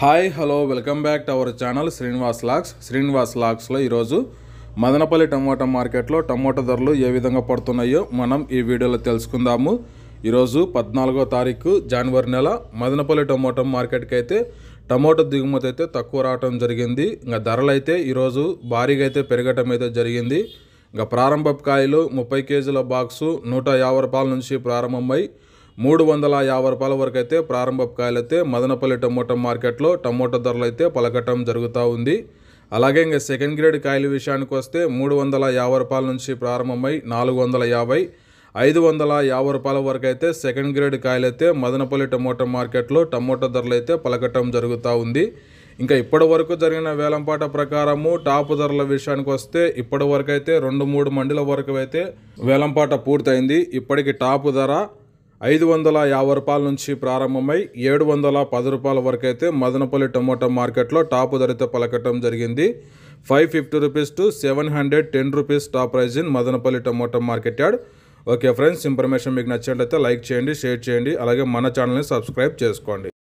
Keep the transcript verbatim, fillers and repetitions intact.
Hi hello welcome back to our channel Srinivas లాక్స్ శ్రీనివాస్ లాక్స్లో ఈరోజు మదనపల్లి టమోటా మార్కెట్లో టమోటా ధరలు ఏ విధంగా పడుతున్నాయో మనం ఈ వీడియోలో తెలుసుకుందాము. ఈరోజు పద్నాలుగో తారీఖు జనవరి నెల మదనపల్లి టమోటా మార్కెట్కి అయితే టమోటా దిగుమతి అయితే తక్కువ రావడం జరిగింది. ఇంకా ధరలు అయితే ఈరోజు భారీగా అయితే పెరగటం అయితే జరిగింది. ఇంకా ప్రారంభపు కాయలు ముప్పై కేజీల బాక్సు నూట యాభై రూపాయల నుంచి ప్రారంభమై మూడు వందల యాభై రూపాయల వరకు అయితే ప్రారంభపు కాయలు అయితే మదనపల్లి టమోటా మార్కెట్లో టమోటా ధరలు అయితే పలకటం జరుగుతూ ఉంది. అలాగే ఇంకా సెకండ్ గ్రేడ్ కాయల విషయానికి వస్తే మూడు వందల యాభై రూపాయల నుంచి ప్రారంభమై నాలుగు వందల యాభై ఐదు వందల యాభై రూపాయల వరకు అయితే సెకండ్ గ్రేడ్ కాయలు అయితే మదనపల్లి టమోటా మార్కెట్లో టమోటా ధరలు అయితే పలకటం జరుగుతూ ఉంది. ఇంకా ఇప్పటి వరకు జరిగిన వేలంపాట ప్రకారము టాప్ ధరల విషయానికి వస్తే ఇప్పటి వరకు అయితే రెండు మూడు మండల వరకు అయితే వేలంపాట పూర్తయింది. ఇప్పటికి టాప్ ధర ఐదు వందల యాభై రూపాయల నుంచి ప్రారంభమై ఏడు వందల పది రూపాయల వరకు అయితే మదనపల్లి టమోటా మార్కెట్లో టాప్ ధరతో పలకటం జరిగింది. Five fifty rupees to seven hundred ten rupees top price in Madanapalle tomato market yard. Okay friends, information మీకు నచ్చినట్లయితే లైక్ చేయండి, షేర్ చేయండి, అలాగే మన ఛానల్ని సబ్స్క్రైబ్ చేసుకోండి.